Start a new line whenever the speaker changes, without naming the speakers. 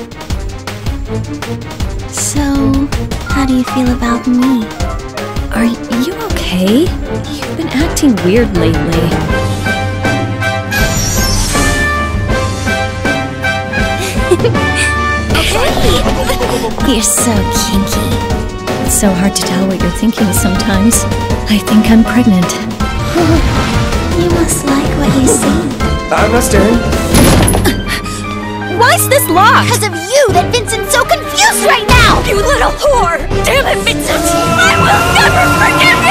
So, how do you feel about me?
Are you okay? You've been acting weird lately.
You're so kinky.
It's so hard to tell what you're thinking sometimes. I think I'm pregnant.
You must like what you see.
I'm not staring.
Why's this locked?
Because of you that Vincent's so confused right now!
You little whore! Damn it, Vincent! I will never forgive